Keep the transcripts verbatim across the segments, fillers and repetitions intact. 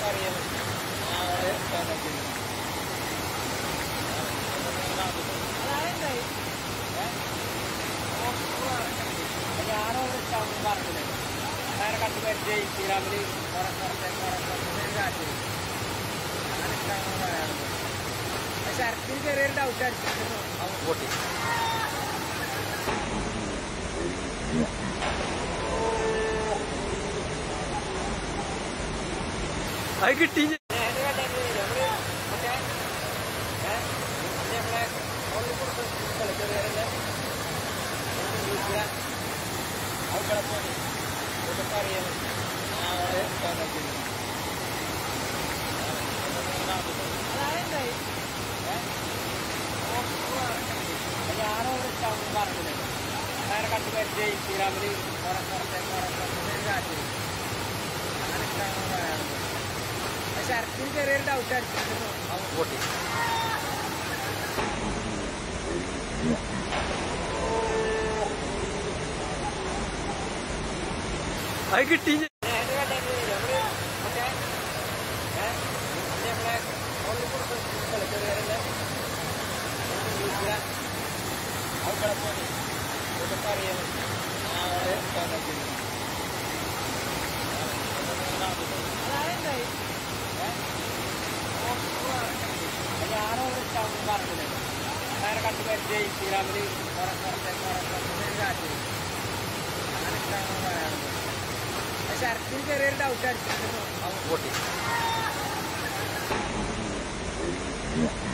ഞാനോ പറഞ്ഞില്ലേ അങ്ങനെ കണ്ടു പരിചയം ഇൻസ്റ്റഗ്രാമിൽ കുറെ കുറച്ച് കാറ്റ് അങ്ങനെ ഇഷ്ടമാണ് പറയാറുണ്ട്. പക്ഷെ ശരത്തിന് ചെറിയൊരു ഡൗട്ട് അടിച്ചിട്ടുണ്ട് അവൻ പൊട്ടി. അത് കിട്ടി ഞാനോ പറഞ്ഞില്ലേ അങ്ങനെ കണ്ടു പരിചയം ഇൻസ്റ്റഗ്രാമിൽ കുറെ കുറച്ച് കാറ്റ് അങ്ങനെ ഇഷ്ടമാണ് പറയാറുണ്ട്. പക്ഷെ ശരത്തിന് ചെറിയൊരു ഡൗട്ട് അടിച്ചിട്ടുണ്ട് അവൻ പൊട്ടി. അത് കിട്ടി ഞാനോ പറഞ്ഞില്ലേ അങ്ങനെ കണ്ടു പരിചയം ഇൻസ്റ്റഗ്രാമിൽ കുറെ കുറച്ച് കാറ്റ് അങ്ങനെ ഇഷ്ടമാണ് പറയാറുണ്ട്. പക്ഷെ ശരത്തിന് ചെറിയൊരു ഡൗട്ട് അടിച്ചിട്ടുണ്ട് അവൻ പൊട്ടി.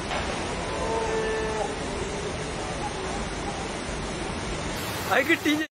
അത് കിട്ടി